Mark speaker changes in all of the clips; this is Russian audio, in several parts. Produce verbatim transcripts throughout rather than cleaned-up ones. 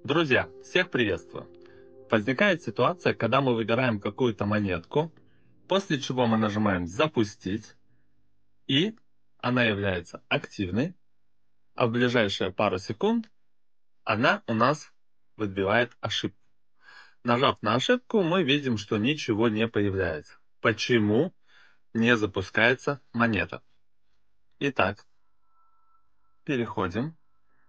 Speaker 1: Друзья, всех приветствую! Возникает ситуация, когда мы выбираем какую-то монетку, после чего мы нажимаем «Запустить», и она является активной, а в ближайшие пару секунд она у нас выбивает ошибку. Нажав на ошибку, мы видим, что ничего не появляется. Почему не запускается монета? Итак, переходим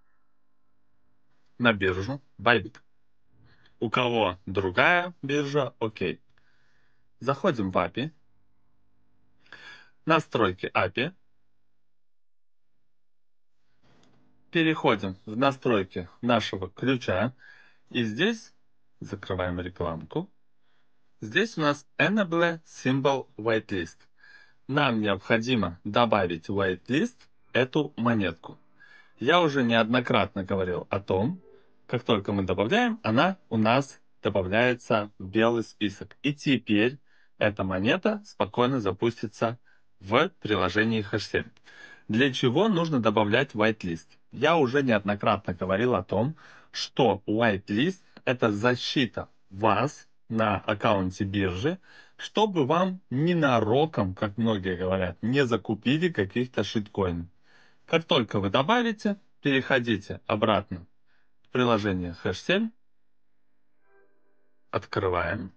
Speaker 1: на биржу Bybit. У кого другая биржа, окей. Заходим в эй пи ай, настройки эй пи ай, переходим в настройки нашего ключа, и здесь закрываем рекламку. Здесь у нас Enable Symbol Whitelist. Нам необходимо добавить в whitelist эту монетку. Я уже неоднократно говорил о том, как только мы добавляем, она у нас добавляется в белый список. И теперь эта монета спокойно запустится в приложении хэш семь. Для чего нужно добавлять whitelist? Я уже неоднократно говорил о том, что whitelist — это защита вас на аккаунте биржи, чтобы вам ненароком, как многие говорят, не закупили каких-то шиткоинов. Как только вы добавите, переходите обратно в приложение хэш семь, открываем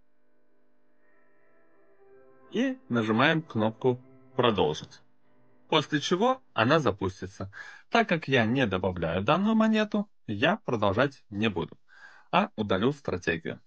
Speaker 1: и нажимаем кнопку «Продолжить». После чего она запустится. Так как я не добавляю данную монету, я продолжать не буду, а удалю стратегию.